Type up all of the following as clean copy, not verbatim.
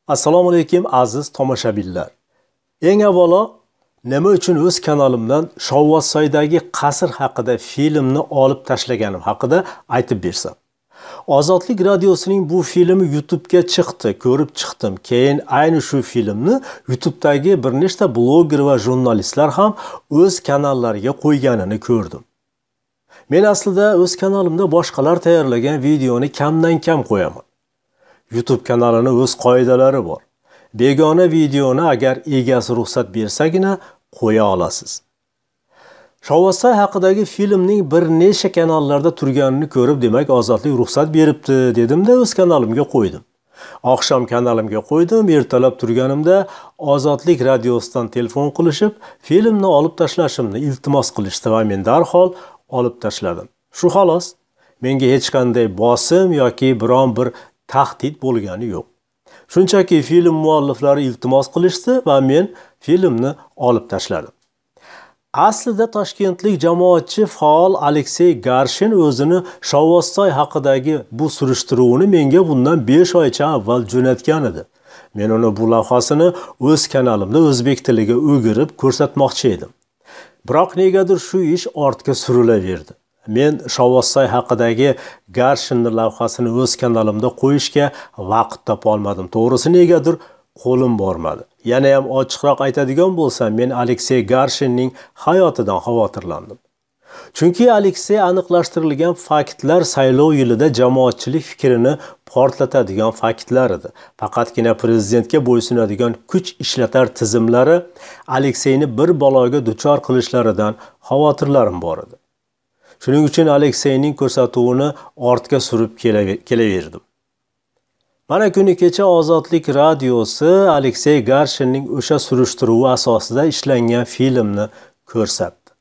Assalomu alaykum aziz tomoshabinlar. Eng avvalo, nima uchun o'z kanalimdan Shovvozsoydagi qasr haqida filmni olib tashlaganim haqida aytib bersam. Ozodlik radiosining bu filmi YouTube'ga chiqdi, ko'rib chiqdim. Keyin ayni shu filmni YouTube'dagi bir nechta bloger va jurnalistlar ham o'z kanallariga qo'yganini ko'rdim. Men aslida o'z kanalimda boshqalar tayyorlagan videoni kamdan kam qo'yaman. YouTube kanalini o'z qoidalari bor. Begona videoni agar egasi ruxsat bersagina qo'ya olasiz. Shovvozsoy haqidagi filmning bir necha kanallarda turganini ko'rib, demak Ozodlik ruxsat beribdi dedim-da o'z kanalimga qo'ydim. Oqshom kanalimga qo'ydim, ertalab turganimda Ozodlik radiosidan telefon qilishib, filmni olib tashlashimni iltimos qilishdi va men darhol olib tashladim. Shu xolos. Menga hech qanday bosim yoki biron bir tahdid bo'lgani yo'q. Shunchaki film mualliflari iltimos qilishdi va men filmni olib tashladim. Aslida toshkentlik jamoatchi faol Aleksey Garshin o'zini Shovvozsoy haqidagi bu surishtiruvni menga bundan 5 oycha avval jo'natgan edi. Men uni bu lavhasini o'z kanalimda o'zbek tiliga o'girib ko'rsatmoqchi edim. Biroq negadir shu ish ortga surilaverdi. Men Shovvozsoy haqidagi Garshinning lavhasini o'z kanalimda qo'yishga vaqt topa olmadim. To'g'risi negadir qo'lim bormadi. Yana ham ochiqroq aytadigan bo'lsam, men Aleksey Garshinning hayotidan xavotirlandim. Chunki Aleksey aniqlashtirilgan faktlar saylov yilida jamoatchilik fikrini portlatadigan faktlar edi. Faqatgina prezidentga bo'ysunadigan kuch ishlatar tizimlari Alekseyni bir baloga duchor qilishlaridan xavotirlarim bor edi. Shuning uchun Alekseyning ko'rsatuvini ortga surib kelaverdim. Mana kuni kecha Ozodlik radiosi Aleksey Garshinning o'sha surishtiruvi asosida ishlangan filmni ko'rsatdi.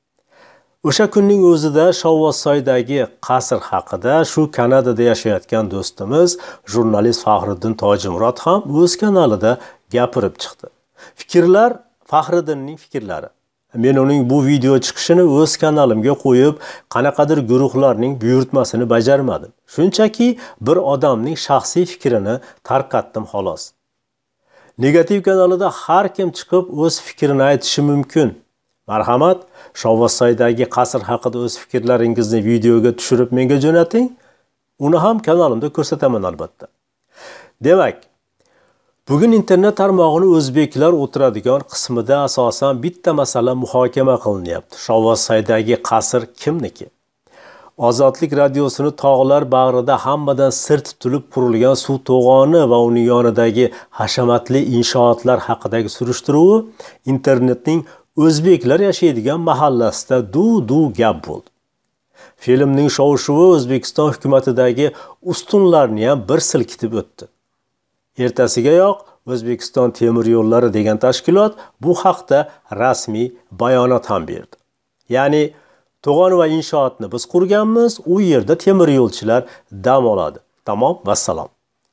O'sha kunning o'zida Shovvozsoydagi qasr haqida shu Kanadada yashayotgan do'stimiz jurnalist Faxriddin Tojimurod ham o'z kanalida gapirib chiqdi. Fikrlar Faxriddinning fikrlari. Men uning bu video chiqishini o'z kanalimga qo'yib, qanaqadir guruhlarning buyurtmasini bajarmadim. Shunchaki bir odamning shaxsiy fikrini tarqatdim xolos. Negativ kanalida har kim chiqib o'z fikrini aytishi mumkin. Marhamat, Shovvozsoydagi qasr haqida o'z fikrlaringizni videoga tushirib menga jo'nating. Uni ham kanalimda ko'rsataman albatta. Demak, bugun internet tarmog'ini o'zbeklar o'tiradigan qismida asosan bitta masala muhokama qilinyapti. Shovvozsoydagi qasr kimniki? Ozodlik radiosini tog'lar bag'rida hammadan sir tutilib qurilgan suv to'g'oni va uning yonidagi hashamatli inshootlar haqidagi surishtiruvi internetning o'zbeklar yashaydigan mahallasida duv gap bo'ldi. Filmning shov-shuvi O'zbekiston hukumatidagi ustunlarni ham bir silkitib o'tdi. Ertasigayoq O'zbekiston temir yo'llari degan tashkilot bu haqda rasmiy bayonot ham berdi. Ya'ni to'g'on va inshootni biz qurganmiz, u yerda temir yo'lchilar dam oladi. Tamom, vassalom.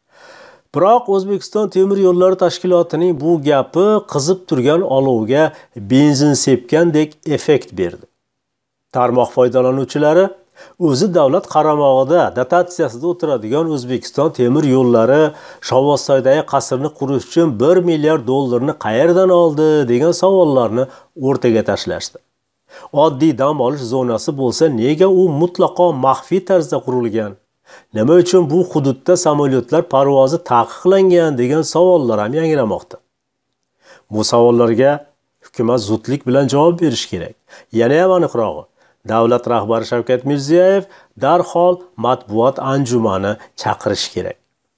Biroq O'zbekiston temir yo'llari tashkilotining bu gapi qizib turgan olovga benzin sepgandek effekt berdi. Tarmoq foydalanuvchilari o'zi davlat qaramog'ida dotatsiyasida o'tiradigan O'zbekiston temir yo'llari Shovvozsoydagi qasrni qurish uchun 1 milliard dollarni qayerdan oldi degan savollarni o'rtaga tashlashdi. Oddiy dam olish zonasi bo'lsa, nega u mutlaqo maxfiy tarzda qurilgan? Nima uchun bu hududda samolyotlar parvozi taqiqlangan degan savollar ham yangramoqda. Bu savollarga hukumat zudlik bilan javob berish kerak. Yana ham aniqrog'i, davlat rahbari Shavkat Mirziyoyev darhol matbuot anjumani chaqirish kerak.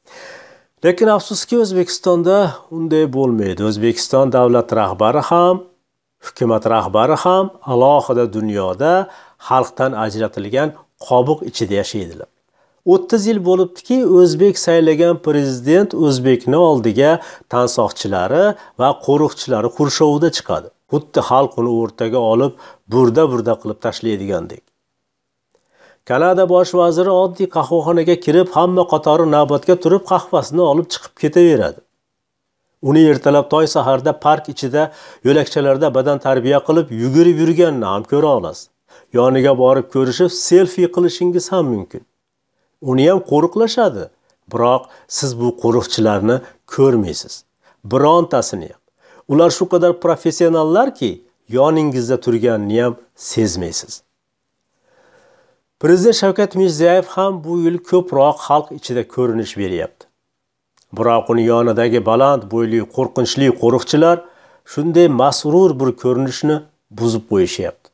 Lekin afsuski O'zbekistonda unday bo'lmaydi. O'zbekiston davlat rahbari ham, hukumat rahbari ham alohida dunyoda xalqdan ajratilgan qobiq ichida yashaydilar. 30 yil bo'libdiki, o'zbek saylagan prezident o'zbekni oldiga tansoqchilari va qo'riqchilari qurshovida chiqadi. Xuddi xalq uni o'rtaga olib burda qilib tashlaydigandek. Kanada bosh vaziri oddiy qahvaxonaga kirib, hamma qatori navbatga turib qahvasini olib chiqib ketaveradi. Uni ertalab toy saharda park ichida yo'lakchalarda badan tarbiya qilib yugurib yurganini ham ko'ra olasiz. Yoniga borib ko'rishib selfie qilishingiz ham mumkin. Uni ham qo'riqlashadi. Biroq siz bu qo'riqchilarni ko'rmaysiz. Birontasini ham. Ular shu qadar professionallarki, yoningizda turganini ham sezmaysiz. Prezident Shavkat Mirziyoyev ham bu yil ko'proq xalq ichida ko'rinish beryapti. Biroq uning yonidagi baland bo'yli, qo'rqinchli qo'riqchilar shunday masrur bir ko'rinishni buzib qo'yishyapti.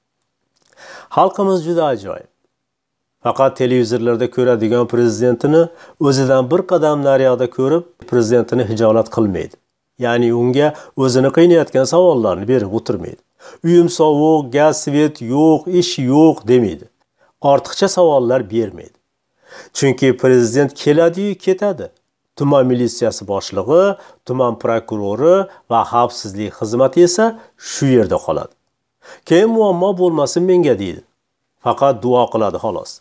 Xalqimiz juda ajoyib. Faqat televizorlarda ko'radigan prezidentini o'zidan bir qadam nariyoqda ko'rib, prezidentini hijolat qilmaydi. Ya'ni unga o'zini qiynayotgan savollarni berib o'tirmaydi. Uyim sovuq, gaz, svet yo'q, ish yo'q demaydi. Ortiqcha savollar bermaydi. Chunki prezident keladi-yu ketadi. Tuman militsiyasi boshlig'i, tuman prokurori va xavfsizlik xizmati esa shu yerda qoladi. Keyin muammo bo'lmasin menga deydi. Faqat duo qiladi xolos.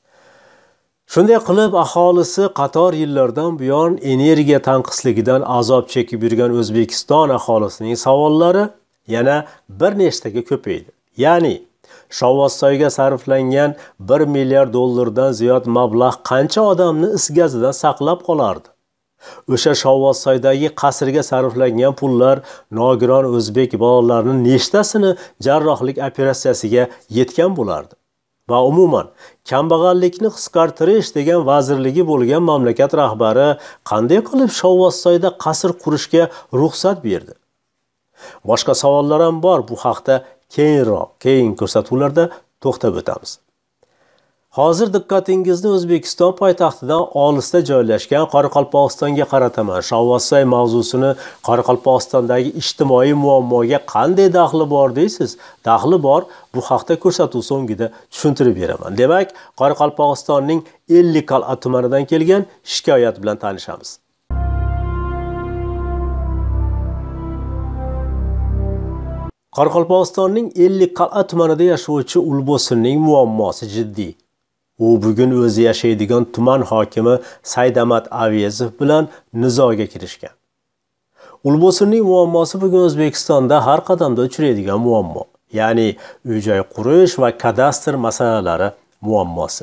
Shunday qilib aholisi qator yillardan buyon energiya tanqisligidan azob chekib yurgan O'zbekiston aholisining savollari yana bir nechtaga ko'paydi. Ya'ni Shovvozsoyga sarflangan 1 milliard dollardan ziyod mablag' qancha odamni is gazidan saqlab qolardi? O'sha Shovvozsoydagi qasrga sarflangan pullar nogiron o'zbek bolalarining nechtasini jarrohlik operatsiyasiga yetgan bo'lardi? Va umuman kambag'allikni qisqartirish degan vazirligi bo'lgan mamlakat rahbari qanday qilib Shovvozsoyda qasr qurishga ruxsat berdi? Boshqa savollar ham bor, bu haqda keyin ko'rsatuvlarda to'xtab o'tamiz. Hozir diqqatingizni O'zbekiston poytaxtidan olisda joylashgan Qoraqalpog'istonga qarataman. Shovvozsoy mavzusini Qoraqalpog'istondagi ijtimoiy muammoga qanday daxli bor deysiz? Daxli bor, bu haqda ko'rsatuv so'ngida tushuntirib beraman. Demak, Qoraqalpog'istonning 50 qal'a tumanidan kelgan shikoyat bilan tanishamiz. Qoraqalpog'istonning 50 qal'a tumanida yashovchi Ulbosinning muammosi jiddiy. U bugun o'zi yashaydigan tuman hokimi Saydamat Avezov bilan nizoga kirishgan. Ulbosinning muammosi bugun O'zbekistonda har qadamda uchraydigan muammo. Ya'ni uy-joy qurish va kadastr masalalari muammosi.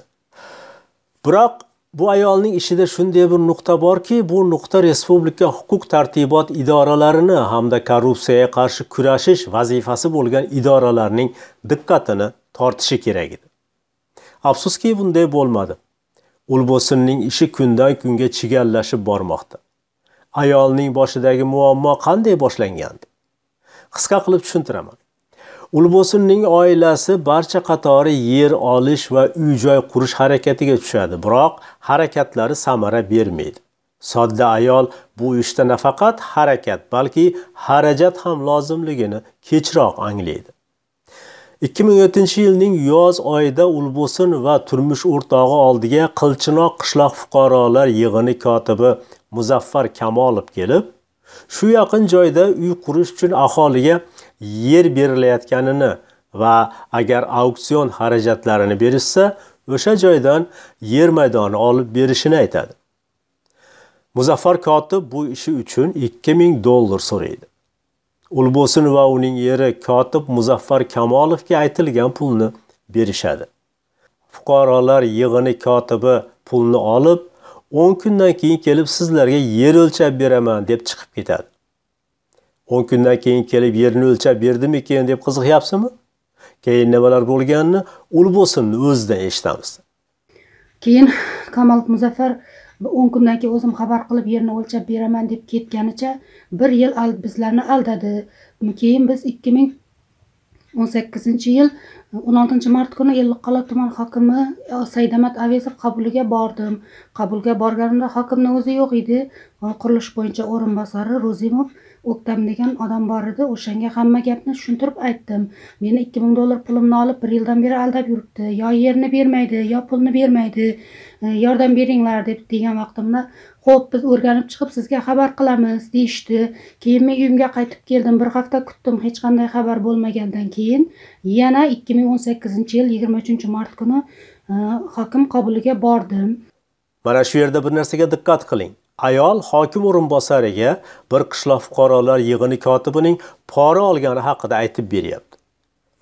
Biroq bu ayolning ishida shunday bir nuqta borki, bu nuqta respublika huquq tartibot idoralarini hamda korrupsiyaga qarshi kurashish vazifasi bo'lgan idoralarning diqqatini tortishi kerak edi. Afsuski bunday bo'lmadi. Ulbosinning ishi kundan kunga chigallashib bormoqda. Ayolning boshidagi muammo qanday boshlangandi? Qisqa qilib tushuntiraman. Ulbosinning oilasi barcha qatori yer olish va uy-joy qurish harakatiga tushadi, biroq harakatlari samara bermaydi. Sodda ayol bu ishda nafaqat harakat, balki xarajat ham lozimligini kechroq anglaydi. 2007-yilning yoz oyida Ulbosin va turmush o'rtog'i oldiga Qilchinoq qishloq fuqarolar yig'ini kotibi Muzaffar Kamolov kelib, shu yaqin joyda uy qurish uchun aholiga yer berilayotganini va agar auksion xarajatlarini berishsa, o'sha joydan yer maydoni olib berishini aytadi. Muzaffar kotib bu ishi uchun 2000 dollar so'raydi. Ulbosin va uning eri kotib Muzaffar Kamolovga aytilgan pulni berishadi. Fuqarolar yig'ini kotibi pulni olib, 10 kundan keyin kelib sizlarga yer o'lchab beraman deb chiqib ketadi. 10 kundan keyin kelib yerni o'lchab berdimikin deb qiziqyapsizmi? Keyin nimalar bo'lganini Ulbosinning o'zidan eshitamiz. Keyin Kamolov Muzaffar 10 kundan keyin o'zim xabar qilib yerni o'lchab beraman deb ketganicha 1 yil bizlarni aldadi. Keyin biz 2018-yil 16-mart kuni Ellikqal'a tuman hokimi Saydamat Avezov qabuliga bordim. Qabulga borganimda hokimning o'zi yo'q edi. Qurilish bo'yicha o'rinbosari Rozimov O'ktam degan odam bor edi. O'shanga hamma gapni tushuntirib aytdim. Meni 2000 dollar pulimni olib 1 yildan beri aldab yuribdi. Yo yerni bermaydi, yo pulni bermaydi. Yordam beringlar deb degan vaqtimda, "Xo'p, biz o'rganib chiqib sizga xabar qilamiz" deyishdi. Keyin men uyimga qaytib keldim. Bir hafta kutdim, hech qanday xabar bo'lmagandan keyin yana 2018-yil 23-mart kuni hokim qabuliga bordim. Mana shu yerda bir narsaga diqqat qiling. Ayol hokim o'rinbosariga bir qishloq fuqarolar yig'ini kotibining pora olgani haqida aytib beryapti.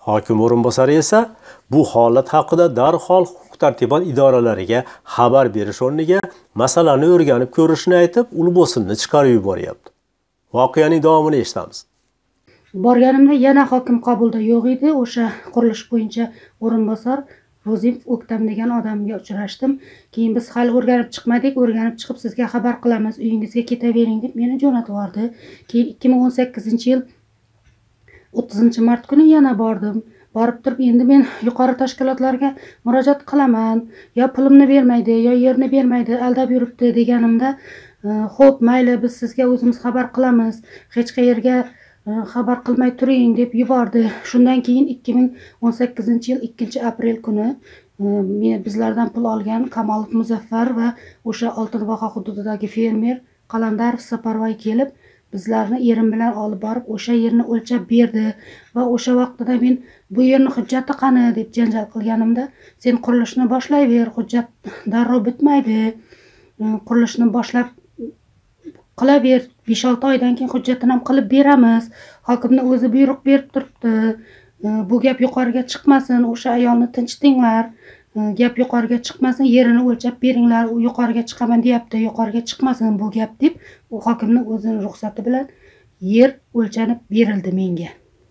Hokim o'rinbosari esa bu holat haqida darhol huquq-tartibot idoralariga xabar berish o'rniga masalani o'rganib ko'rishni aytib, ulbo'sinni chiqarib yuboryapti. Voqeaning davomini eshitamiz. Borganimda yana hokim qabulda yo'q edi. O'sha qurilish bo'yicha o'rinbosar Rozimov O'ktam degan odamga uchrashdim. Keyin biz hali o'rganib chiqmadik, o'rganib chiqib sizga xabar qilamiz, uyingizga ketavering deb meni jo'natib yubordi. Keyin 2018-yil 30-mart kuni yana bordim. Borib turib endi men yuqori tashkilotlarga murojaat qilaman, yo pulimni bermaydi, yo yerni bermaydi, aldab yuribdi deganimda, xo'p, mayli, biz sizga o'zimiz xabar qilamiz, hech qayerga xabar qilmay turing deb yubordi. Shundan keyin 2018-yil 2-aprel kuni bizlardan pul olgan Kamolov Muzaffar va o'sha Oltinvoha hududidagi fermer Qalandarov Saparvoy kelib, bizlarni erim bilan olib borib o'sha yerni o'lchab berdi va o'sha vaqtida men bu yerni hujjati qani deb janjal qilganimda, sen qurilishni boshlayver, hujjat darrov bitmaydi, qurilishni boshlab qilaver, 5-6 oydan keyin hujjatini ham qilib beramiz, hokimni o'zi buyruq berib turibdi, bu gap yuqoriga chiqmasin, o'sha ayolni tinchtinglar, gap yuqoriga chiqmasin, yerini o'lchab beringlar, u yuqoriga chiqaman deyapti, yuqoriga chiqmasin bu gap deb, u hokimni o'zini ruxsati bilan yer o'lchanib berildi menga.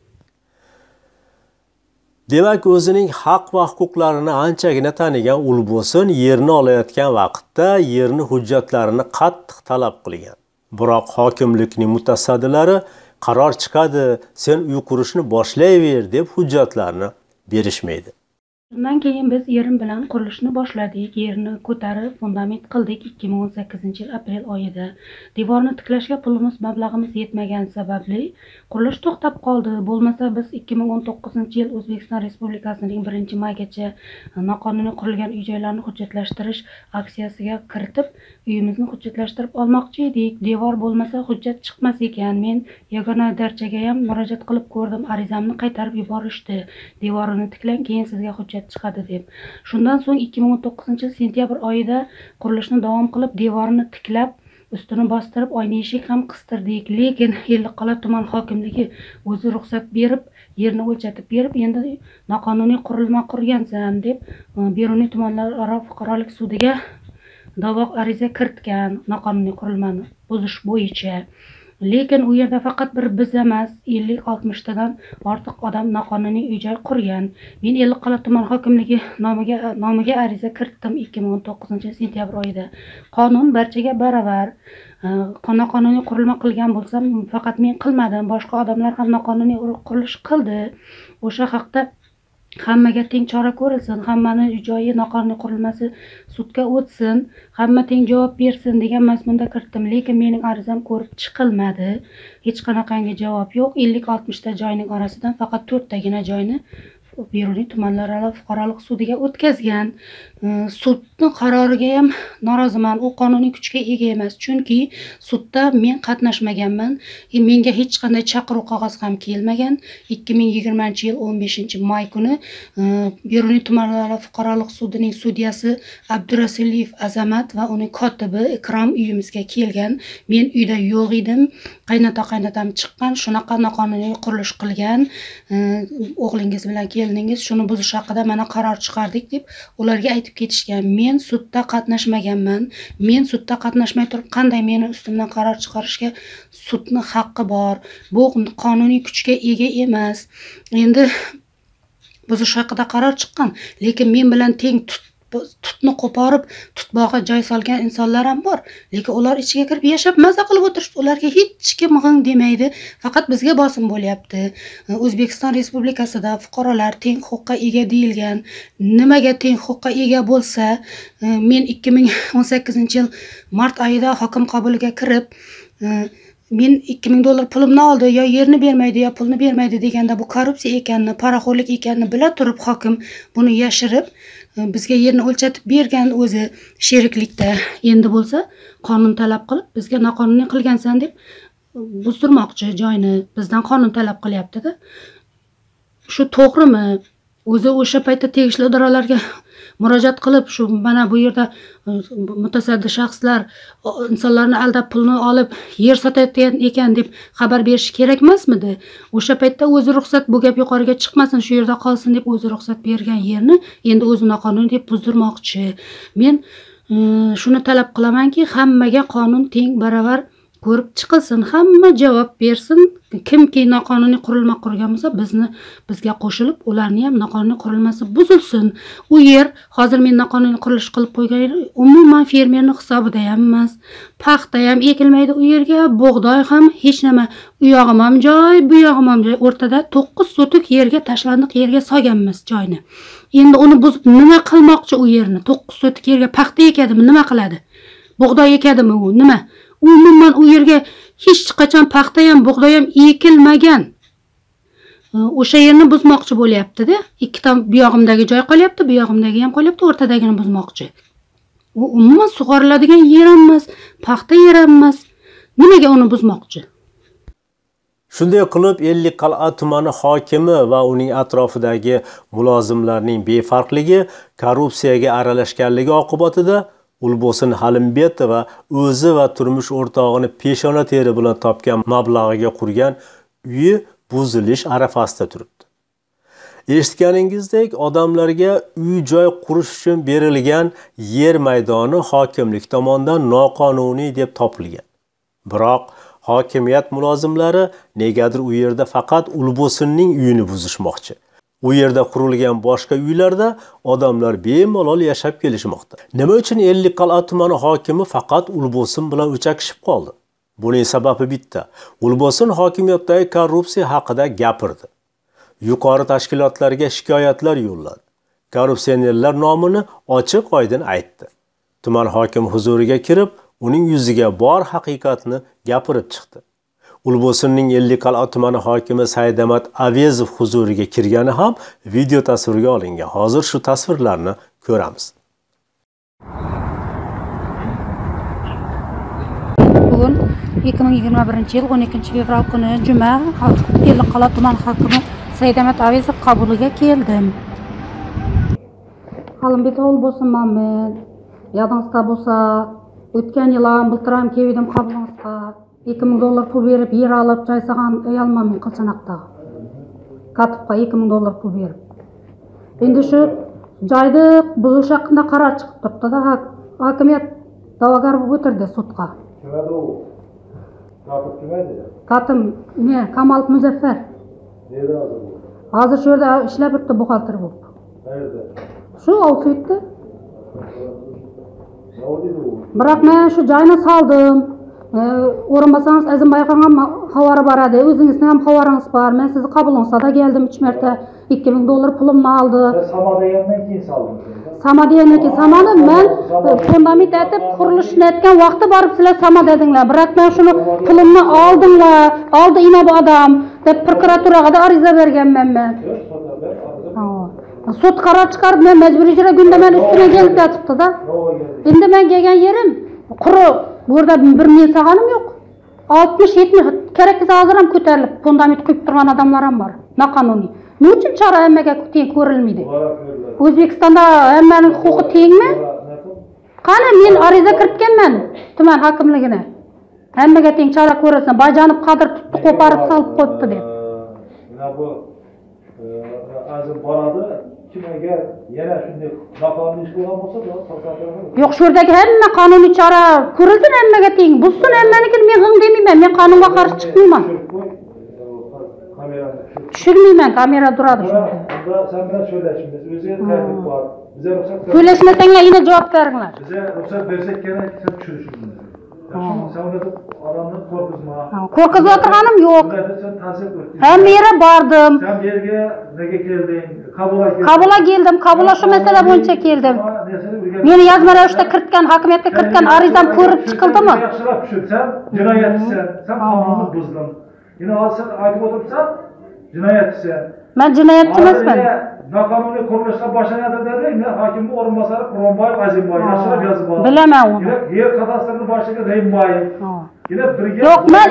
Demak, o'zining haq va huquqlarini anchagina tanigan Ulbo'sin yerni olayotgan vaqtda yerni hujjatlarini qattiq talab qilgan. Biroq hokimlikning mutasaddilari qaror chiqadi, sen uy qurishni boshlayver deb hujjatlarni berishmaydi. Shundan keyin biz erim bilan qurilishni boshladik. Yerni ko'tarib, fundament qildik 2018-yil aprel oyida. Devorni tiklashga pulimiz, mablag'imiz yetmagani sababli qurilish to'xtab qoldi. Bo'lmasa biz 2019-yil O'zbekiston Respublikasining 1-maygacha noqonuniy qurilgan uy-joylarni hujjatlashtirish aksiyasiga kiritib, uyimizni hujjatlashtirib olmoqchi edik. Devor bo'lmasa hujjat chiqmas ekan. Men yagona darchaga ham murojaat qilib ko'rdim. Arizamni qaytarib yuborishdi. Devorini tiklang, keyin sizga hujjat chiqadi deb. Shundan so'ng 2019-yil sentyabr oyida qurilishni davom qilib, devorni tiklab, ustini bostirib, oyna eshik ham qistirdik. Lekin Ellikqal'a tuman hokimligi o'zi ruxsat berib, yerni o'lchatib berib, endi noqonuniy qurilma qurgansan deb Beruniy tumanlararo fuqarolik sudiga da'vo ariza kiritgan, noqonuniy qurilmani buzish bo'yicha. Lekin u yerda faqat bir biz emas, 50-60 tadan ortiq odam noqonuniy uy-joy qurgan. Men Ellikqal'a tuman hokimligi nomiga ariza kiritdim 2019 sentyabr oyida. Qonun barchaga baravar. Noqonuniy qurilma qilgan bo'lsam, faqat men qilmadim, boshqa odamlar ham noqonuniy qurilish qildi. O'sha haqda hammaga teng chora ko'rilsin, hammani uy-joyi noqonuniy qurilmasi sudga o'tsin, hamma teng javob bersin degan mazmunda kiritdim. Lekin mening arizam ko'rib chiqilmadi. Hech qanaqangi javob yo'q. 50-60 ta joyning orasidan faqat 4 tagina joyni Beruniy tumanlararo fuqarolik sudiga o'tkazgan. Sudning qaroriga ham noroziman. U qonuniy kuchga ega emas, chunki sudda men qatnashmaganman. Menga hech qanday chaqiruv qog'oz ham kelmagan. 2020-yil 15-may kuni Beruniy tumanlararo fuqarolik sudining sudyasi Abdurasiliyev Azamat va uning kotibi Ikrom uyimizga kelgan. Men uyda yo'q edim. Qaynota-qaynotam chiqqan, shunaqa noqonuniy qurilish qilgan. O'g'lingiz bilan keliningiz shuni buzish haqida mana qaror chiqardik deb ularga aytib ketishgan. Men sudda qatnashmaganman. Men sudda qatnashmay turib qanday meni ustimdan qaror chiqarishga sudning haqqi bor? Bu qonuniy kuchga ega emas. Endi buzish haqida qaror chiqqan, lekin men bilan teng tutni qo'porib, tutbog'iga joy solgan insonlar ham bor. Lekin ular ichiga kirib yashab maza qilib o'tirishdi. Ularga hech kim g'ing demaydi. Faqat bizga bosim bo'lyapti. O'zbekiston Respublikasida fuqarolar teng huquqqa ega deyilgan. Nimaga teng huquqqa ega bo'lsa, men 2018-yil mart oyida hokim qabuliga kirib, men $2000 pulimni oldi, yo yerni bermaydi, yo pulni bermaydi deganda bu korrupsiya ekanini, paraxo'rlik ekanini bila turib hokim buni yashirib, bizga yerni o'lchatib bergan o'zi sheriklikda. Endi bo'lsa qonun talab qilib, bizga noqonuniy qilgansan deb buzdirmoqchi joyni, bizdan qonun talab qilyapti-da. Shu to'g'rimi? O'zi o'sha paytda tegishli idoralarga murojaat qilib, shu mana bu yerda mutasaddi shaxslar insonlarni aldab pulni olib yer sotayotgan ekan deb xabar berish kerak emasmidi? O'sha paytda o'zi ruxsat, bu gap yuqoriga chiqmasin, shu yerda qolsin deb o'zi ruxsat bergan yerni endi o'zi noqonuniy deb buzdirmoqchi. Men shuni talab qilamanki, hammaga qonun teng baravar ko'rib chiqilsin, hamma javob bersin. Kimki noqonuniy qurilma qurgan bo'lsa, bizga qo'shilib, ularni ham noqonuniy qurilmasi buzilsin. U yer hozir men noqonuniy qurilish qilib qo'ygan umuman fermerning hisobida ham emas. Paxta ham ekilmaydi u yerga, bug'doy ham hech nima. U yog'im ham joy, bu yog'im ham joy. O'rtada 9 sotik yerga tashlandiq yerga solganmiz joyni. Endi uni buzib nima qilmoqchi u yerni? 9 sotik yerga paxta ekadimi, nima qiladi? Bug'doy ekadimi u, nima? Umuman u yerga hech qachon paxta ham, bug'doy ham ekilmagan. O'sha yerni buzmoqchi bo'lyapti-da. Ikkita bu yog'imdagi joy qolyapti, bu yog'imdagi ham qolyapti, o'rtadagini buzmoqchi. U umuman sug'oriladigan yer emas, paxta yer emas. Nimaga uni buzmoqchi? Shunday qilib, Ellikqal'a tumani hokimi va uning atrofidagi mulozimlarning befarqligi, korrupsiyaga aralashganligi oqibatida Ulbosin Halimbetova o'zi va turmush o'rtog'ini peshona teri bilan topgan mablag'iga qurgan uyi buzilish arafasida turibdi. Eshitganingizdek, odamlarga uy-joy qurish uchun berilgan yer maydoni hokimlik tomonidan noqonuniy deb topilgan. Biroq hokimiyat mulozimlari negadir u yerda faqat Ulbosinning uyini buzishmoqchi. U yerda qurilgan boshqa uylarda odamlar bemalol yashab kelishmoqda. Nima uchun Ellikqal'a tumani hokimi faqat Ulbosin bilan o'chakishib qoldi? Buning sababi bitta. Ulbosin hokimiyatdagi korrupsiya haqida gapirdi. Yuqori tashkilotlarga shikoyatlar yo'lladi. Korrupsionerlar nomini ochiq-oydin aytdi. Tuman hokimi huzuriga kirib, uning yuziga bor haqiqatni gapirib chiqdi. Ulbosinning Ellikqal'a tumani hokimi Saydamat Avezov huzuriga kirgani ham video tasvirga olingan. Hozir shu tasvirlarni ko'ramiz. Bugun 2021-yil 12-fevral kuni juma Ellikqal'a tumani hokimi Saydamat Avezov qabuliga keldim. Halimbetova Ulbosin Muhammad, yodingizda bo'lsa, o'tgan yil ham bultir ham keldim qabulingizga. $2000 pul berib yer olib joysagan ayolman Qilchanoqda. Katibga $2000 pul berib. Endi shu joyni buzish haqida qaror chiqib turibdi-da, hokimiyat da'vogar bo'lib o'tirdi sudga. Kim edi u? Katib kim edi? Katib men Kamolov Muzaffar. Nerede hozir bu? Hozir shu yerda ishlab turibdi buxgalter bo'lib. Qayerda? Shu Olsuytda. Biroq men shu joyni soldim. O'rinbosangiz Azimbayevga ham xabari boradi. O'zingizning ham xabaringiz bor. Men sizni qabulingizga keldim 3 marta. $2000 pulimni oldi. Sama degandan keyin soldim. Sama degandan keyin samani men fundament aytib qurilishni aytgan vaqtda borib sizlar sama dedinglar. Biroq men shuni pulimni oldinglar. Oldi ina bu odam deb prokuraturaga ariza berganman men. Sud qaror chiqarib men majburiy ijro gundamani ustiga kelib yotibdi-da. Endi men kelgan yerim quruq. Bu yerda bir men saganim yo'q. 60-70 kerak desa hozir ham ko'tarilib fundament qo'yib turgan odamlar ham bor. Noqonuniy. Nima uchun chora hammaga teng ko'rilmaydi? O'zbekistonda hammaning huquqi tengmi? Qani men ariza kiritganman tuman hokimligine. Hammaga teng chora ko'rilsin. Bayjonov Qodir tutdi qo'parib solib qo'yibdi deb. Mana bu azim boradi. Kim agar yana shunday noqonuniy ish qilgan bo'lsa, yo'q, shu yerdagi hamma qonuniy chora ko'rilsin, hammaga teng. Buzsin hammanikini men g'ing demayman. Men qonunga qarshi chiqmayman. Tushirmayman, kamera turadi shunda. Sen bilan söylashimiz, o'ziga tartib bor. Bizga ruxsat ber. Söylashmasanglar yana javob beringlar. Bizga ruxsat bersak kerak, sen tushirishimiz. Sen unda odamni qo'rqizma. Qo'rqizib o'tirganim yo'q. Sen ta'sir qil. Hamma yerga bordim. Sen bu yerga nega kelding? Qabulga keldim. Qabulga shu masala bo'yicha keldim. Meni yozma ravishda kiritgan, hokimiyatga kiritgan arizam ko'rib chiqildimi? Yaxshilab tushunsan, jinoyatchisan. Sen qonunni buzding. Yine hozir aytib o'tiribsan, jinoyatchisan. Men jinoyatchi emasman. Noqonuniy qurilishga boshlanadi dedi. Hokimning o'rinbosari Quronboyev Azimboyev yaxshilab yozib oldi. Bilaman uni. Yer kadastrini boshiga Reymboyev. Yo'q, men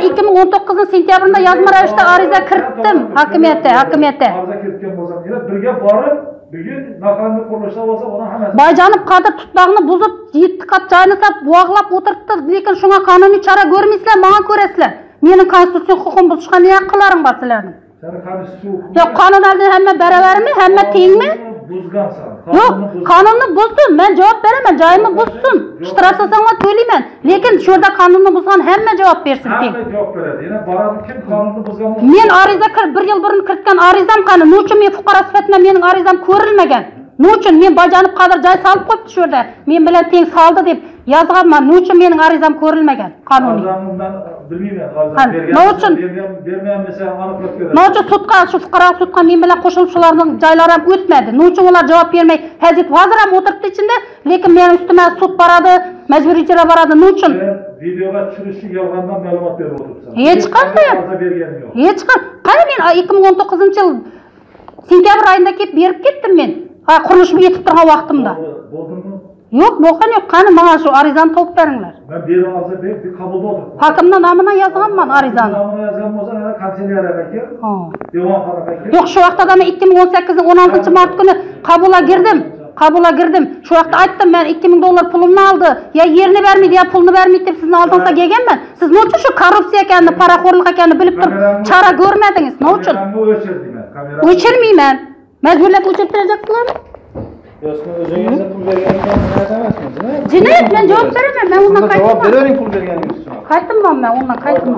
2019 sentyabrda yozma ravishda ariza kiritdim hokimiyatga. Ariza kiritgan bo'lsam, birga borib Bugün makonning qurilishida bo'lsa, ular hammasi Bayjanib Qadir tutlağını buzup, 7 kat joyini sap, bo'g'lab o'tiribdi, lekin shunga qonuniy chora ko'rmaysizlar, menga ko'rasizlar. Mening konstitutsiya huquqim buzishga ne qilaring bor sizlarning? Seni konstitutsiya Yo'q, qonun oldida hamma baravarmi, hamma tengmi? buzgansan. Yo'q, qonunni buzdum, men javob beraman, joyimni buzsin. Shtrasasanga to'layman, lekin shu yerda qonunni buzgan hamma javob bersin teng. Hamma javob beradi. Yana boradi, kim qonunni buzgan bo'lsa, Men ariza 1 yil burun kiritgan arizam qani? Nechun men fuqaro sifatida mening arizam ko'rilmagan? Nechun men Bayjanib Qadir joy solib qo'yibdi shu yerda? Men bilan teng soldi deb yozganman. Nechun mening arizam ko'rilmagan qonuniy? Ben bilmayman. Bermayan mesela aniqlab beradi. Nechun sudga, shu fuqaro sudga men bilan qo'shilib shularning joylari ham o'tmadi. Nechun ular javob bermay, hozir hozir ham o'tiribdi ichinde, lekin mening ustimga sud boradi, majburiy ijro boradi. Nechun? Videoga tushirishi yolg'ondan ma'lumot berib o'tiribsan. Hech qanday. Hech qanday. Qani men 2019-yil sentyabr oyida kelib berib ketdim men. Qurilish yetib turgan vaqtimda. Bo'ldimi? Yo'q, bo'lgan yo'q. Qani menga shu arizani topib beringlar. Ben berib olsa bir qabulda o'tiribman. Hokimning nomidan yozganman arizani. Nomini yozgan bo'lsa, kanselyariyaga kel. Devonxonaga kel. Yo'q, shu vaqtda men 2018-ning 16-mart kuni qabulga girdim. Shu vaqtda aytdim, men $2000 pulimni oldi. Ya yerini bermeydi, ya pulni bermeydi deb sizni oldingizga kelganman. Siz nechun shu korrupsiya ekanini, paraxo'rlik ekanini bilib turib chora ko'rmadingiz? Nechun? O'chirmayman. Majburlab o'chirtirajaksizlarmi? O'zingiz pul berganingizni aytamasmisiz? Jinoyat, men javob beraman. Men undan qaytdim. Javob bering pul berganingiz uchun. Qaytdim men undan qaytdim.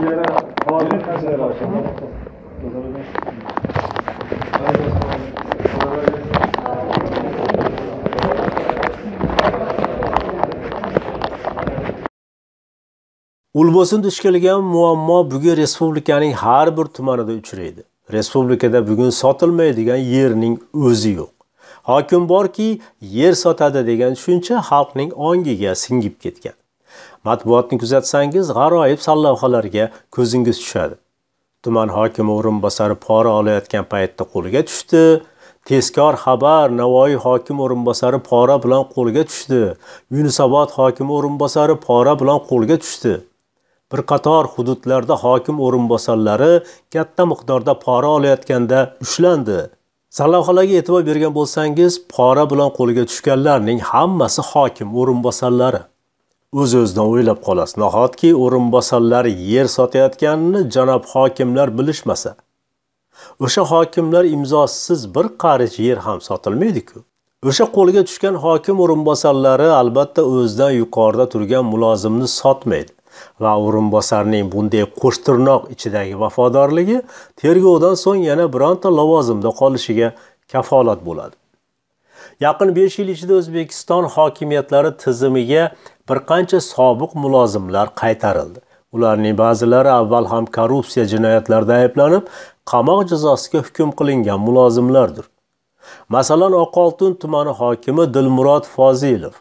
Ulbosin duch kelgan muammo bugun respublikaning har bir tumanida uchraydi. Respublikada bugun sotilmaydigan yerning o'zi yo'q. Hokim borki, yer sotadi degan tushuncha xalqning ongiga singib ketgan. Matbuotni kuzatsangiz, g'aroyib sarlavhalarga ko'zingiz tushadi. Tuman hokimi o'rinbosari pora olayotgan paytda qo'lga tushdi. Tezkor xabar Navoiy hokim o'rinbosari pora bilan qo'lga tushdi. Yunusobod hokim o'rinbosari pora bilan qo'lga tushdi. Bir qator hududlarda hokim o'rinbosarlari katta miqdorda pora olayotganda ushlandi. Sarlavhalarga e'tibor bergan bo'lsangiz, pora bilan qo'lga tushganlarning hammasi hokim o'rinbosarlari. O'z-o'zidan o'ylab qolasiz, nahotki o'rinbosarlar yer sotayotganini janob hokimlar bilishmasa. O'sha hokimlar imzosiz bir qarich yer ham sotilmaydi-ku. O'sha qo'lga tushgan hokim o'rinbosarlari albatta o'zidan yuqorida turgan mulozimni sotmaydi va o'rinbosarning bunday qo'shtirnoq ichidagi vafodorligi tergovdan so'ng yana bironta lavozimda qolishiga kafolat bo'ladi. Yaqin 5 yil ichida O'zbekiston hokimiyatlari tizimiga bir qancha sobiq mulozimlar qaytarildi. Ularning ba'zilari avval ham korrupsiya jinoyatlarida ayblanib, qamoq jazosiga hukm qilingan mulozimlardir. Masalan, Oqoltin tumani hokimi Dilmurod Fozilov.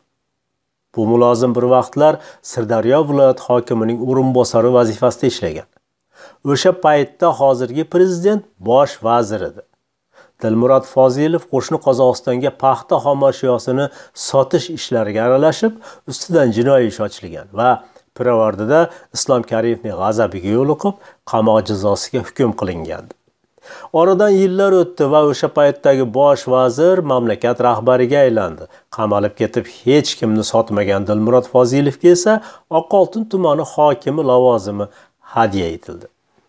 Bu mulozim bir vaqtlar Sirdaryo viloyat hokimining o'rinbosari vazifasida ishlagan. O'sha paytda hozirgi prezident bosh vazir edi. Dilmurod Fozilov qo'shni Qozog'istonga paxta xomashyosini sotish ishlariga aralashib, ustidan jinoiy ish ochilgan va pirovardida Islom Karimovning g'azabiga yo'liqib, qamoq jazosiga hukm qilingandi. Oradan yillar o'tdi va o'sha paytdagi bosh vazir mamlakat rahbariga aylandi. Qamalib ketib hech kimni sotmagan Dilmurod Fozilovga esa Oqoltin tumani hokimi lavozimi hadya etildi.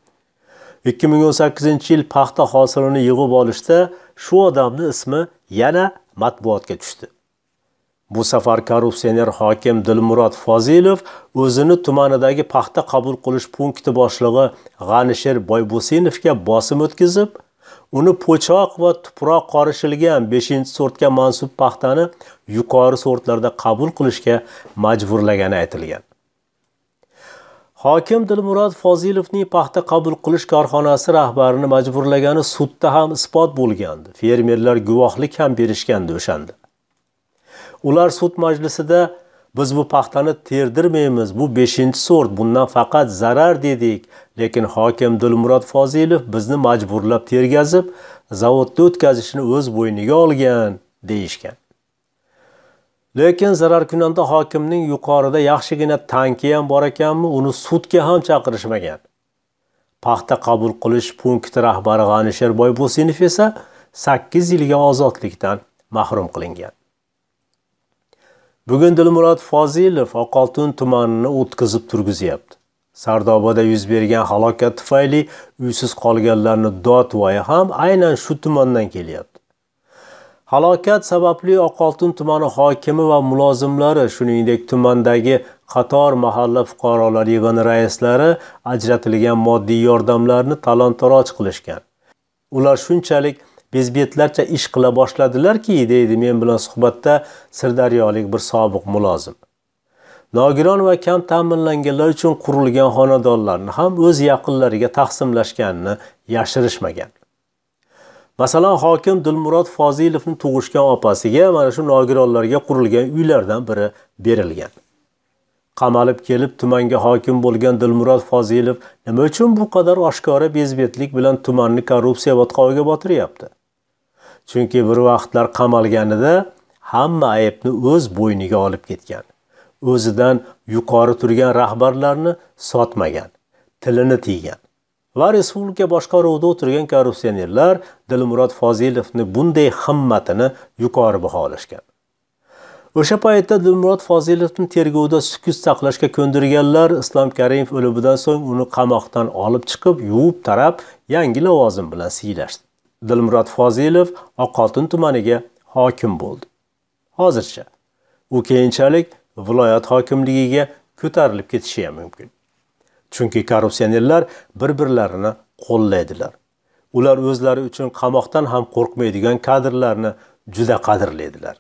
2018-yil paxta hosilini yig'ib olishda shu odamning ismi yana matbuotga tushdi. Bu safar korrupsioner hokim Dilmurod Fozilov o'zini tumanidagi paxta qabul qilish punkti boshlig'i G'anisher Boybosinovga bosim o'tkazib, uni po'choq va tuproq qorishilgan 5-sortga mansub paxtani yuqori sortlarda qabul qilishga majburlagani aytilgan. Hokim Dilmurod Fozilovning paxta qabul qilish korxonasi rahbarini majburlagani sudda ham isbot bo'lgandi. Fermerlar guvohlik ham berishgandi o'shanda. Ular sud majlisida biz bu paxtani terdirmaymiz, bu 5-sort, bundan faqat zarar dedik, lekin hokim Dilmurod Fozilov bizni majburlab tergazib, zavodda o'tkazishni o'z bo'yniga olgan deyishgan. Lekin zararkunanda hokimning yuqorida yaxshigina tanki ham bor ekanmi, uni sudga ham chaqirishmagan. Paxta qabul qilish punkti rahbari G'anisher Boybosinov esa 8 yilga ozodlikdan mahrum qilingan. Bugun Dilmurod Fozilov Oqoltin tumanini o'tkazib turgizyapti. Sardobada yuz bergan halokat tufayli uysiz qolganlarning dodvoyi ham aynan shu tumandan kelyapti. Halokat sababli Oqoltin tumani hokimi va mulozimlari, shuningdek tumandagi qator mahalla fuqarolar yig'ini raislari ajratilgan moddiy yordamlarni talon-taroj qilishgan. Ular shunchalik bezbetlarcha ish qila boshladilarki, deydi men bilan suhbatda sirdaryolik bir sobiq mulozim. Nogiron va kam ta'minlanganlar uchun qurilgan xonadonlarni ham o'z yaqinlariga taqsimlashganini yashirishmagan. Masalan, hokim Dilmurod Fozilovning tug'ishgan opasiga mana shu nogironlarga qurilgan uylardan biri berilgan. Qamalib kelib tumanga hokim bo'lgan Dilmurod Fozilov nima uchun bu qadar oshkora bezbetlik bilan tumanni korrupsiya botqog'iga botiryapti? Chunki bir vaqtlar qamalganida hamma aybni o'z bo'yniga olib ketgan. O'zidan yuqori turgan rahbarlarni sotmagan, tilini tiygan. Va respublika boshqaruvida o'tirgan korrupsionerlar Dilmurod Fozilovni bunday himmatini yuqori baholashgan. O'sha paytda Dilmurod Fozilovni tergovda sukut saqlashga ko'ndirganlar Islom Karimov o'limidan so'ng uni qamoqdan olib chiqib, yuvib tarab, yangi lavozim bilan siylashdi. Dilmurod Fozilov Oqoltin tumaniga hokim bo'ldi. Hozircha u keyinchalik viloyat hokimligiga ko'tarilib ketishi ham mumkin. Chunki korrupsionerlar bir-birlarini qo'llaydilar. Ular o'zlari uchun qamoqdan ham qo'rqmaydigan kadrlarni juda qadrlaydilar.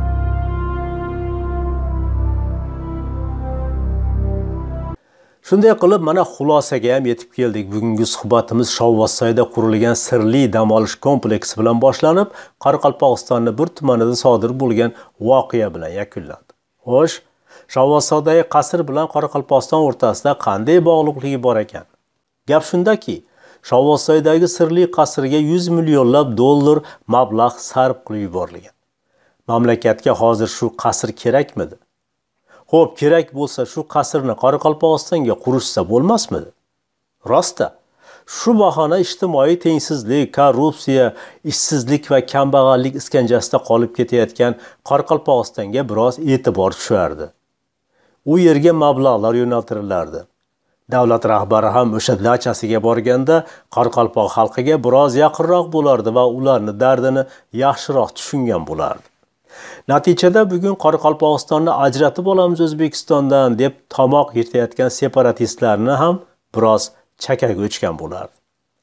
Shunday qilib, mana xulosaga ham yetib keldik. Bugungi suhbatimiz Shovvozsoyda qurilgan sirli dam olish kompleksi bilan boshlanib, Qoraqalpog'istonning bir tumanida sodir bo'lgan voqea bilan yakunlandi. Xo'sh, Shovvozsoydagi qasr bilan Qoraqalpog'iston o'rtasida qanday bog'liqligi bor ekan? Gap shundaki, Shovvozsoydagi sirli qasrga 100 millionlab dollar mablag' sarf qilib yuborilgan. Mamlakatga hozir shu qasr kerakmidi? Xo'p, kerak bo'lsa shu qasrni Qoraqalpog'istonga qurishsa bo'lmasmidi? Rosta, shu bahona ijtimoiy tengsizlik, korrupsiya, ishsizlik va kambag'allik iskanjasida qolib ketayotgan Qoraqalpog'istonga biroz e'tibor tushardi. U yerga mablag'lar yo'naltirilardi. Davlat rahbari ham o'sha dachasiga borganda Qoraqalpoq xalqiga biroz yaqinroq bo'lardi va ularning dardini yaxshiroq tushungan bo'lardi. Natijada bugun Qoraqalpog'istonni ajratib olamiz O'zbekistondan deb tomoq yirtayotgan separatistlarni ham biroz chakaga o'chgan bo'lardi.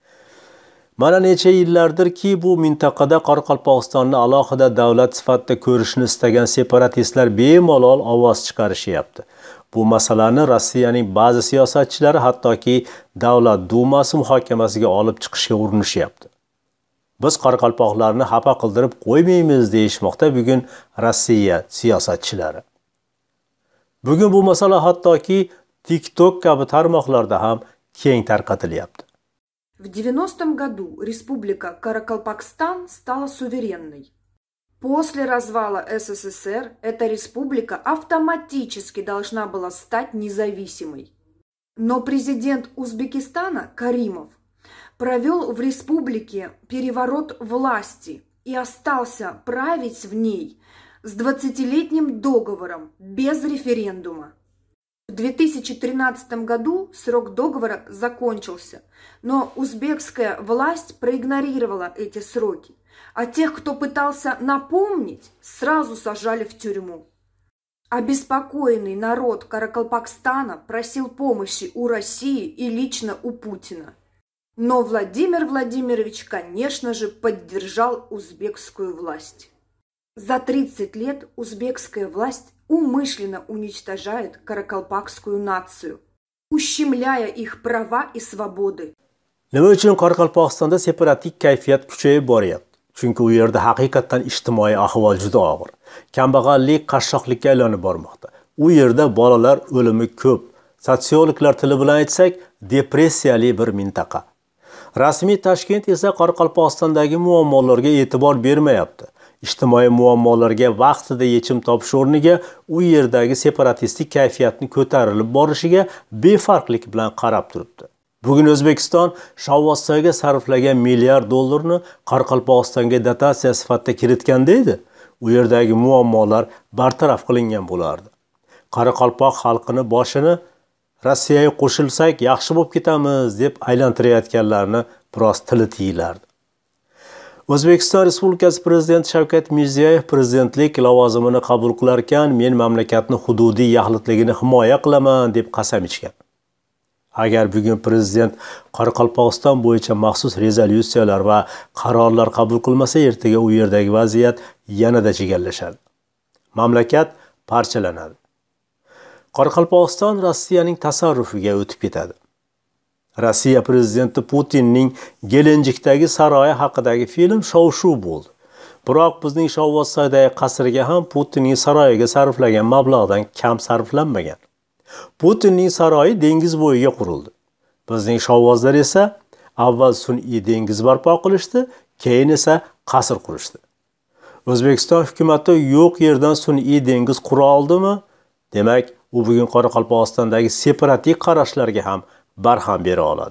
Mana necha yillardirki bu mintaqada Qoraqalpog'istonni alohida davlat sifatida ko'rishni istagan separatistlar bemalol ovoz chiqarishyapti. Bu masalani Rossiyaning ba'zi siyosatchilari hattoki Davlat Dumasi muhokamasiga olib chiqishga urinishyapti. Biz qoraqalpoqlarni xafa qildirib qo'ymaymiz deyishmoqda bugun Rossiya siyosatchilari. Bugun bu masala hattoki TikTok kabi tarmoqlarda ham keng tarqatilyapti. В 90-м году Республика Каракалпакстан стала суверенной. После развала СССР эта республика автоматически должна была стать независимой. Но президент Узбекистана Каримов провел в республике переворот власти и остался править в ней с 20-летним договором без референдума. В 2013 году срок договора закончился, но узбекская власть проигнорировала эти сроки, а тех, кто пытался напомнить, сразу сажали в тюрьму. Обеспокоенный народ Каракалпакстана просил помощи у России и лично у Путина. Но Владимир Владимирович, конечно же, поддержал узбекскую власть. За 30 лет узбекская власть умышленно уничтожает каракалпакскую нацию, ущемляя их права и свободы. Nima uchun Qoraqalpog'istonda separatik kayfiyat kuchayib boryapti? Chunki u yerda haqiqatan ijtimoiy ahvol juda og'ir. Kambag'allik qashshoqlikka aylanib bormoqda. U yerda bolalar o'limi ko'p. Sotsiologlar tili bilan aytsak, depressiyali bir mintaqa. Rasmiy Toshkent esa Qoraqalpog'istondagi muammolarga e'tibor bermayapti. Ijtimoiy muammolarga vaqtida yechim topish o'rniga u yerdagi separatistik kayfiyatni ko'tarilib borishiga befarqlik bilan qarab turibdi. Bugun O'zbekiston Shovvozsoyga sarflagan milliard dollarni Qoraqalpog'istonga dotatsiya sifatida kiritganda edi, u yerdagi muammolar bartaraf qilingan bo'lardi. Qoraqalpoq xalqini boshini Rossiyaga qo'shilsak yaxshi bo'lib ketamiz deb aylantirayotganlarni biroz tili tiyilardi. O'zbekiston Respublikasi Prezidenti Shavkat Mirziyoyev prezidentlik lavozimini qabul qilar ekan, men mamlakatni hududiy yaxlitligini himoya qilaman deb qasam ichgan. Agar bugun prezident Qoraqalpog'iston bo'yicha maxsus rezolyutsiyalar va qarorlar qabul qilmasa, ertaga u yerdagi vaziyat yanada chigallashadi. Mamlakat parchalanadi. Qoraqalpog'iston Rossiyaning tasarrufiga o'tib ketadi. Rossiya prezidenti Putinning Gelenjikdagi saroyi haqidagi film shov-shuv bo'ldi. Biroq bizning Shovvozsoydagi qasrga ham Putinning saroyiga sarflagan mablag'dan kam sarflanmagan. Putinning saroyi dengiz bo'yiga qurildi. Bizning shovvozlar esa avval sun'iy dengiz barpo qilishdi, keyin esa qasr qurishdi. O'zbekiston hukumatı yo'q yerdan sun'iy dengiz qura oldimi? Demak, u bugun Qoraqalpog'istondagi separativ qarashlarga ham barham bera oladi.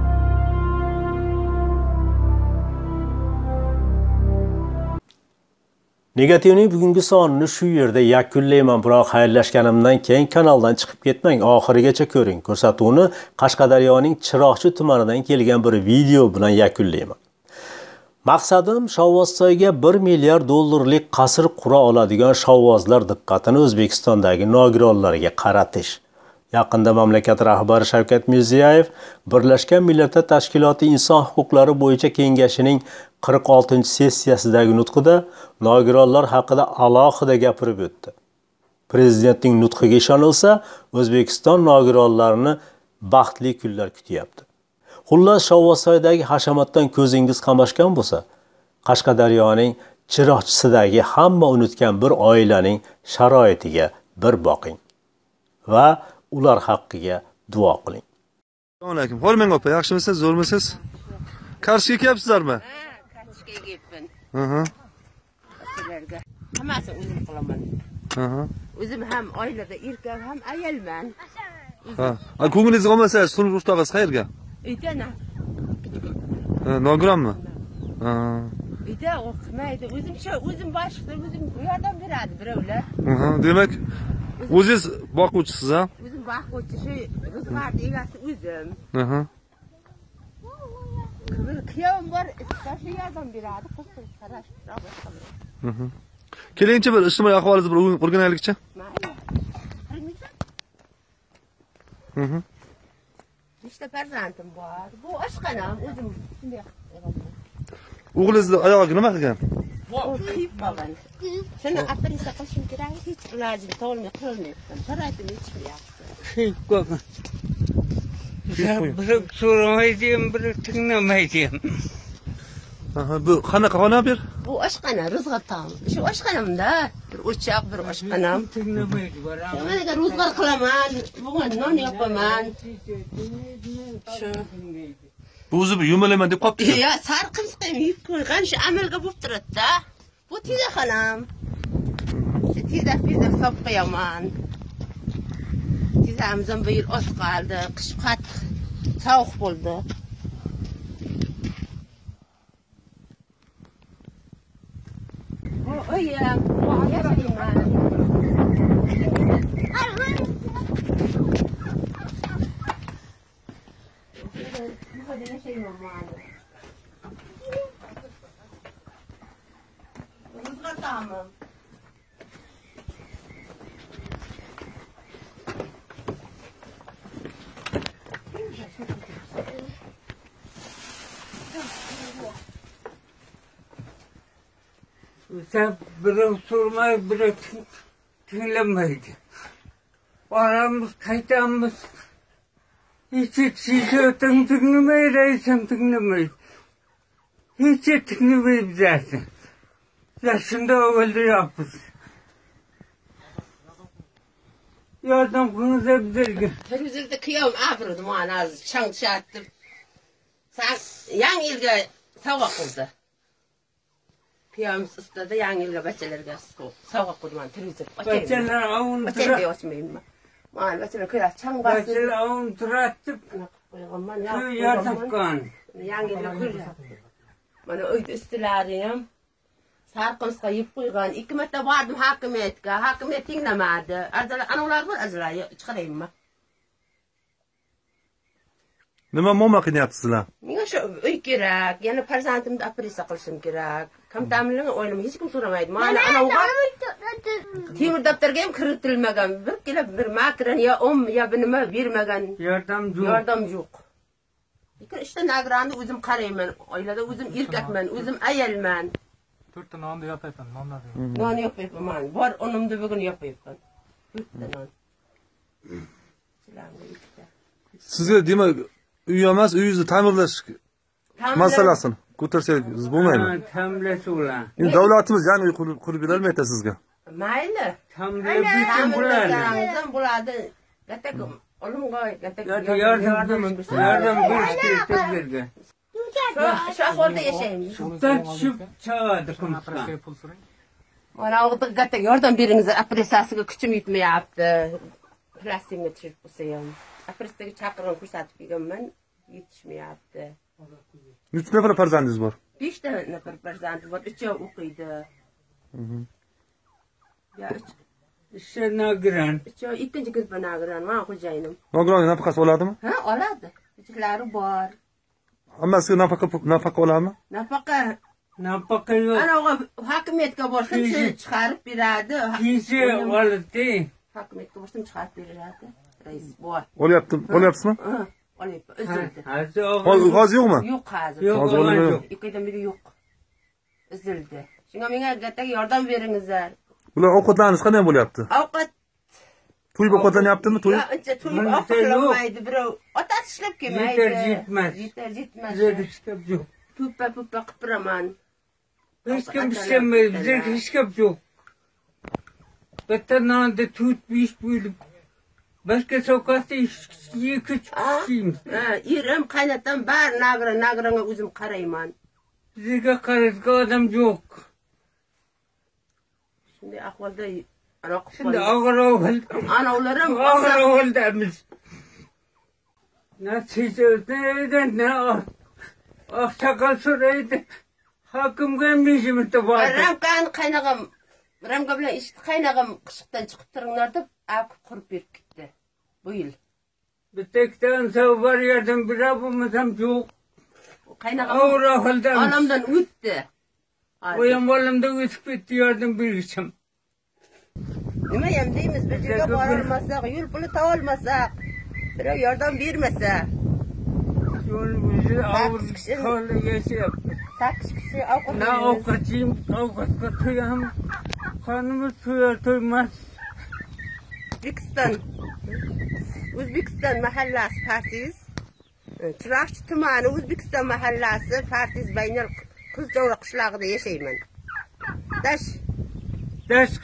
Negativning bugungi sonini shu yerda yakunlayman, biroq xayrlashganimdan keyin kanaldan chiqib ketmang, oxirigacha ko'ring. Ko'rsatuvni Qashqadaryoning Chiroqchi tumanidan kelgan bir video bilan yakunlayman. Maqsadim Shovvozsoyga 1 milliard dollarlik qasr qura oladigan shovvozlar diqqatini O'zbekistondagi nogironlarga qaratish. Yaqinda mamlakat rahbari Shavkat Mirziyoyev Birlashgan Millatlar Tashkiloti Inson huquqlari bo'yicha kengashining 46-sessiyasidagi nutqida nogironlar haqida alohida gapirib o'tdi. Prezidentning nutqiga ishonilsa, O'zbekiston nogironlarini baxtli kunlar kutyapti. Xullas, Shovvozsoydagi hashamatdan ko'zingiz qamashgan bo'lsa, Qashqadaryoning Chiroqchisidagi hamma unutgan bir oilaning sharoitiga bir boqing va ular haqqiga duo qiling. Assalomu alaykum. Xolmang opa, yaxshimisiz, zo'rmisiz? Qarshga kelyapsizlarmi? Qarshga kelyapman. Sizlarga. Hammasini o'zim qilaman. O'zim ham oilada erkak ham ayolman. Ha, ko'nglingiz qolmasa, turmush o'rtog'ingiz qayerga? Uyda. Nogironmi? Uyda o'qimaydi. O'zim boshqa, o'zim yordam beradi birovlar. Demak, o'zingiz boquvchisiz, ha? O'zim boquvchi, ro'zg'or egasi o'zim. Kuyovim bor, ishlashi yordam beradi, qizim qarash. Kelingchi bir ijtimoiy ahvolingizni bir o'rganaylikchi. Nechta farzandim bor. Bu oshxonam, o'zim shunday qilib. O'g'lingizni oyog'iga nima qilgan? Kuyib qolgan. Shuni operatsiya qilishim kerak, hech ilojim topolmay qilmayapman. Sharoitim yetishmayapti. Kuyib qolgan. Bir so'ramaydim, bir tinglamaydim. Bu qanaqa xona bir? Bu oshxona, ro'zg'or tom. Shu oshxonamda bir o'choq, bir oshxonam. Tinglamaydi, boraman. Mana ro'zg'or qilaman, bugun non yopaman. Shu Bu o'zi yumalayman deb qopti. Ya, sarqimsqim yeb qo'ygan, shu amalga bo'lib turadi-da. Bu tizaxonam. Tizak hisob qo'yaman. Tizamizdan bu yil oz qoldi, qish qattiq sovuq bo'ldi. Oyam, yashayman. Tamam. Sen birov sormay, birov tinglamaydi. Boramiz, qaytamiz. Hiç şişöten tinglamaydi, reisem tinglamaydi. Hiç tinglamaydi zaten. Yaşında öldürüyoruz. Yardım kınıza bize. Televizorda kıyavım ağırdım o an az çang çattım. Sen yan yılga sava kurdu. Kıyavım ısladı yan yılga bahçelerge sava kurdu man televizor. Bahçeler avun bahçelerge açmayayım ben. Man bahçeler kıyar çang bastı. Bahçeler avun turattı. qo'yganman. Shu yotibgan. Yangi yil. Mana uyda istilarim. Sarqonsqa yeb qo'ygan. 2 marta bordim hokimiyatga. Hokimiyat tinglamadi. Analar bor azlar chiqaraymi? Nima muammo qilyapsizlar? Menga shu uy kerak, yana farzandimni operatsiya qilishim kerak. Kam ta'minlashni o'ylamayman, hech kim so'ramaydi. Mana anavga temir daftarga ham kiritilmagan. Bir kelib bir makran ya ya nima bermagan. Yordam yo'q. Lekin ishda nagrani o'zim qarayman, oilada o'zim erkakman, o'zim ayolman. 4 ta nonni yopayapman, nonlar. Non yopayapman. Bor unimni bugun yopayapman. 4 ta non. Sizga demak uy emas, uyingizni ta'mirlash masalasini ko'tarsangiz bo'lmaymi? Ta'mirlash ular. Endi davlatimiz yana uy qurib berolmaydi sizga. Mayli. Ta'mirlash bo'ladi. Gatak olimga gatak yordam berish tezlarga. Shu ahvolda yashaymiz. Shundan tushib chiqadi kundan. Mana o'g'da gatak yordam beringizlar, operatsiyasiga kuchim yetmayapti. Plastikni tushirib qo'ysa ham. Operatsiyaga chaqirib ko'rsatib kelganman, yetishmayapti. Necha nafar farzandingiz bor? 5 ta nafar farzandim bor, 3 o'qiydi. Ya, Ishga nagran. 2-chi guruhga nagran, men xo'jayinim. Nogiron nafaqasi oladimi? Ha, oladi. Ichiklari bor. Hammasiga nafaqa oladimi? Nafaqa yo'q. Ana hokimiyatga borsam chiqarib beradi. Pensiya oladi. Hokimiyatga borsam chiqarib beradi. Rais bor. Olyapsizmi? Ha, olyapman. Uzildi. Hozir yo'qmi? Yo'q hozir. Yo'q. 2 oydan beri yo'q. Uzildi. Shunga menga gatak yordam beringizlar. Ular ovqatlanish qanday bo'lyapti? Ovqat To'yib ovqatlanyaptimi? to'yib ovqatlanmaydi. Birov otasi ishlab kelmaydi. Yetmas. Yo'q. Pupa qilib turaman. Hech kim ishlamaydi, bizga hech kim yo'q. Bitta nonni 4-5 bo'lib boshqa sovqatda 2-3 kishimiz. Erim, qaynatam bari nagranga o'zim qarayman. Bizga qarashga odam yo'q. Shunday ahvolda Shunda Anavlarim og'ir Natijada ne oqsoqol so'raydi. Hokimga mishimda bor. Ramga bilan ishni qaynag'im qishiqdan chiqib turinglar deb akib qurib berib ketdi. Bu yil. Bittadan savbar yerdan bira bo'lmasam yo'q. Qaynag'im og'ir ahvolda olamdan o'tdi. O'yam olamda o'tib ketdi yardım berishim. Nima ham deymiz, biz yerga bora olmasak, yo'l puli topa olmasak, birov yordam bermasa. Yo'l bizni og'ir holda yashayapti. 8 kishi ovqatga to'yam. Qonimiz to'ymas. O'zbekiston mahallasi partiz. Chiroqchi tumani O'zbekiston mahallasi partiz Baynal Qizjovra qishlog'ida yashayman. Dash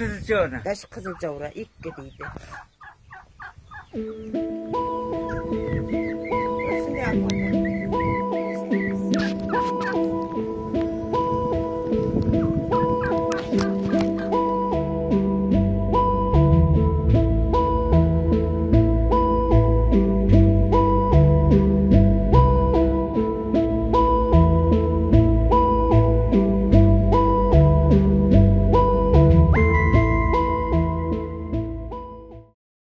Qizjovra 2 deydi.